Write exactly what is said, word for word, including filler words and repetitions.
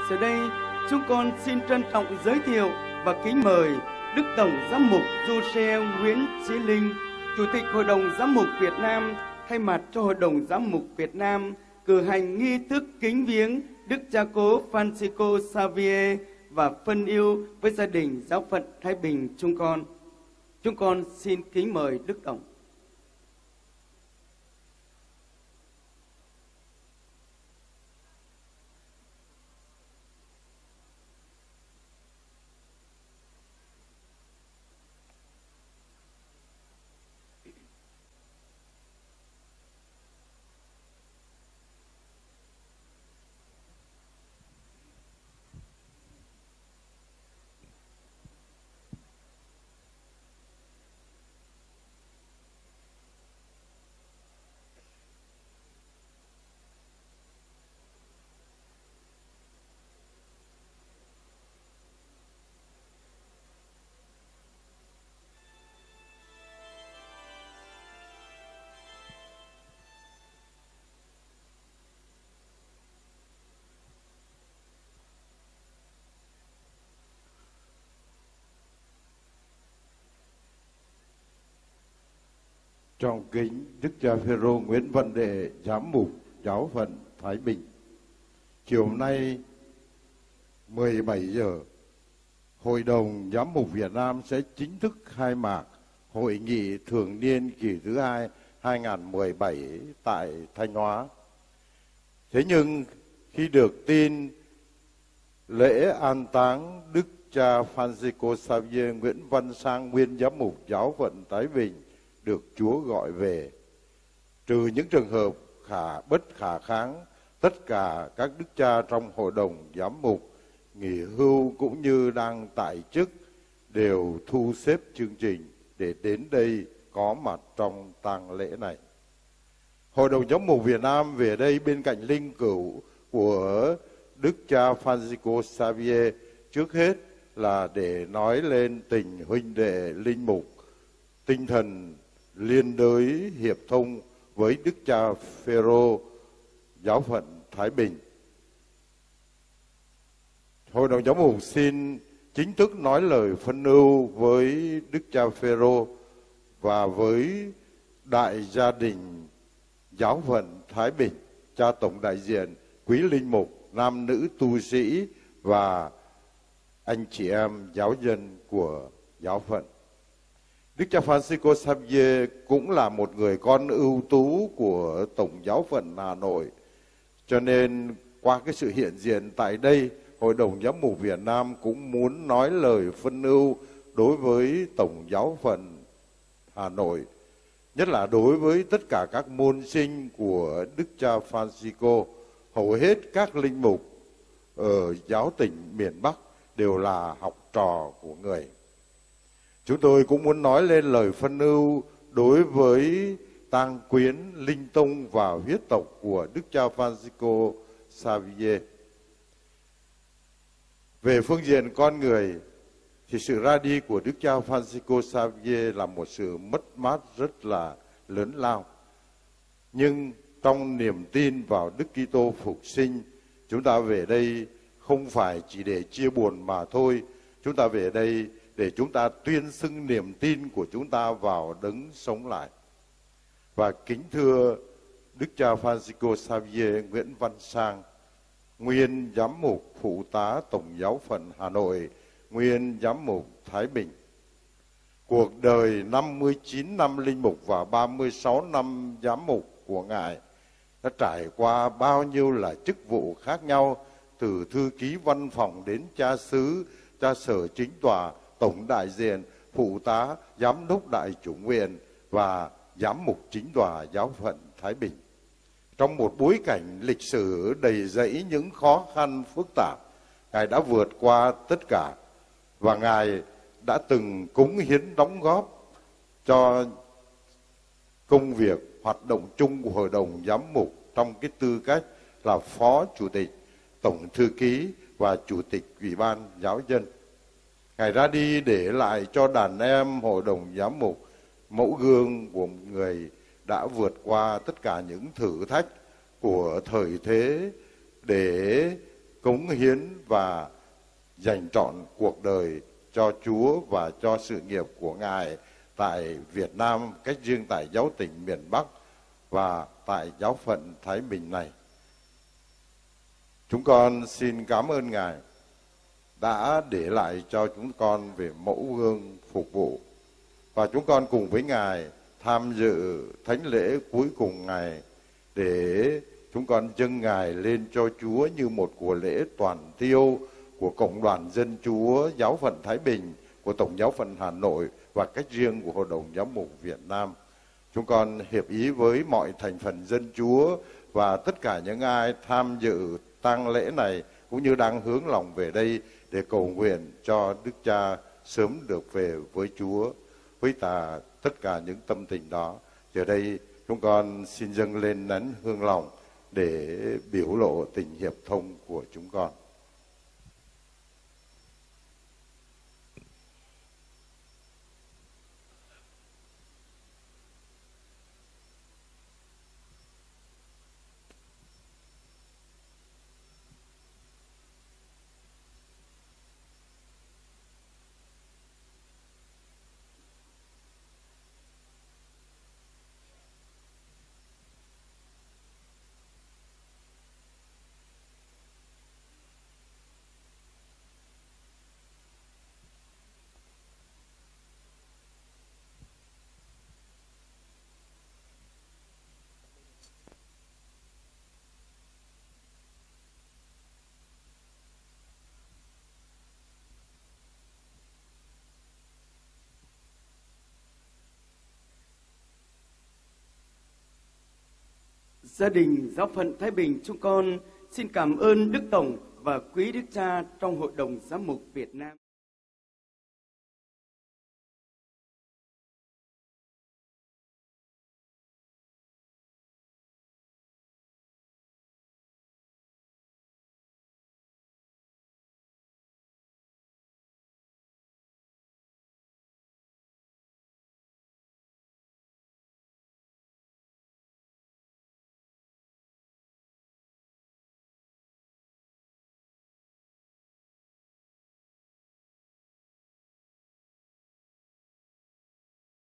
Giờ đây, chúng con xin trân trọng giới thiệu và kính mời Đức Tổng Giám mục Giuse Nguyễn Chí Linh, Chủ tịch Hội đồng Giám mục Việt Nam, thay mặt cho Hội đồng Giám mục Việt Nam cử hành nghi thức kính viếng Đức Cha Cố Francisco Xavier và phân yêu với gia đình Giáo phận Thái Bình chúng con. Chúng con xin kính mời Đức Tổng. Trọng kính Đức Cha Phêrô Nguyễn Văn Đệ, Giám mục Giáo phận Thái Bình. Chiều nay mười bảy giờ, Hội đồng Giám mục Việt Nam sẽ chính thức khai mạc Hội nghị thường niên kỳ thứ hai hai nghìn không trăm mười bảy tại Thanh Hóa. Thế nhưng khi được tin lễ an táng Đức Cha Francisco Xavier Nguyễn Văn Sang, nguyên Giám mục Giáo phận Thái Bình, được Chúa gọi về, trừ những trường hợp khả bất khả kháng, tất cả các đức cha trong Hội đồng Giám mục nghỉ hưu cũng như đang tại chức đều thu xếp chương trình để đến đây có mặt trong tang lễ này. Hội đồng Giám mục Việt Nam về đây bên cạnh linh cữu của Đức cha Francisco Xavier trước hết là để nói lên tình huynh đệ linh mục, tinh thần liên đới hiệp thông với Đức cha Phêrô, Giáo phận Thái Bình. Hội đồng Giám mục xin chính thức nói lời phân ưu với Đức cha Phêrô và với đại gia đình Giáo phận Thái Bình, cha tổng đại diện, quý linh mục, nam nữ tu sĩ và anh chị em giáo dân của giáo phận. Đức cha Francisco Xavier cũng là một người con ưu tú của Tổng giáo phận Hà Nội. Cho nên qua cái sự hiện diện tại đây, Hội đồng Giám mục Việt Nam cũng muốn nói lời phân ưu đối với Tổng giáo phận Hà Nội, nhất là đối với tất cả các môn sinh của Đức cha Francisco. Hầu hết các linh mục ở giáo tỉnh miền Bắc đều là học trò của người. Chúng tôi cũng muốn nói lên lời phân ưu đối với tang quyến, linh tông và huyết tộc của Đức cha Francisco Xavier. Về phương diện con người, thì sự ra đi của Đức cha Francisco Xavier là một sự mất mát rất là lớn lao. Nhưng trong niềm tin vào Đức Kitô phục sinh, chúng ta về đây không phải chỉ để chia buồn mà thôi. Chúng ta về đây để chúng ta tuyên xưng niềm tin của chúng ta vào đấng sống lại. Và kính thưa Đức cha Francisco Xavier Nguyễn Văn Sang, nguyên Giám mục Phụ tá Tổng giáo phận Hà Nội, nguyên Giám mục Thái Bình. Cuộc đời năm mươi chín năm linh mục và ba mươi sáu năm giám mục của Ngài đã trải qua bao nhiêu là chức vụ khác nhau, từ thư ký văn phòng đến cha xứ, cha sở chính tòa, tổng đại diện, phụ tá, giám đốc đại chủng viện và giám mục chính tòa giáo phận Thái Bình. Trong một bối cảnh lịch sử đầy rẫy những khó khăn phức tạp, Ngài đã vượt qua tất cả và Ngài đã từng cống hiến đóng góp cho công việc hoạt động chung của Hội đồng Giám mục trong cái tư cách là Phó Chủ tịch, Tổng Thư ký và Chủ tịch Ủy ban Giáo dân. Ngài ra đi để lại cho đàn em Hội đồng Giám mục mẫu gương của một người đã vượt qua tất cả những thử thách của thời thế để cống hiến và dành trọn cuộc đời cho Chúa và cho sự nghiệp của Ngài tại Việt Nam, cách riêng tại giáo tỉnh miền Bắc và tại giáo phận Thái Bình này. Chúng con xin cảm ơn Ngài đã để lại cho chúng con về mẫu gương phục vụ. Và chúng con cùng với Ngài tham dự thánh lễ cuối cùng Ngài để chúng con dâng Ngài lên cho Chúa như một của lễ toàn tiêu của Cộng đoàn Dân Chúa Giáo phận Thái Bình, của Tổng giáo phận Hà Nội và cách riêng của Hội đồng Giám mục Việt Nam. Chúng con hiệp ý với mọi thành phần dân Chúa và tất cả những ai tham dự tang lễ này cũng như đang hướng lòng về đây để cầu nguyện cho Đức Cha sớm được về với Chúa. Với ta tất cả những tâm tình đó, giờ đây chúng con xin dâng lên nén hương lòng để biểu lộ tình hiệp thông của chúng con. Gia đình giáo phận Thái Bình chúng con xin cảm ơn Đức Tổng và quý Đức Cha trong Hội đồng Giám mục Việt Nam.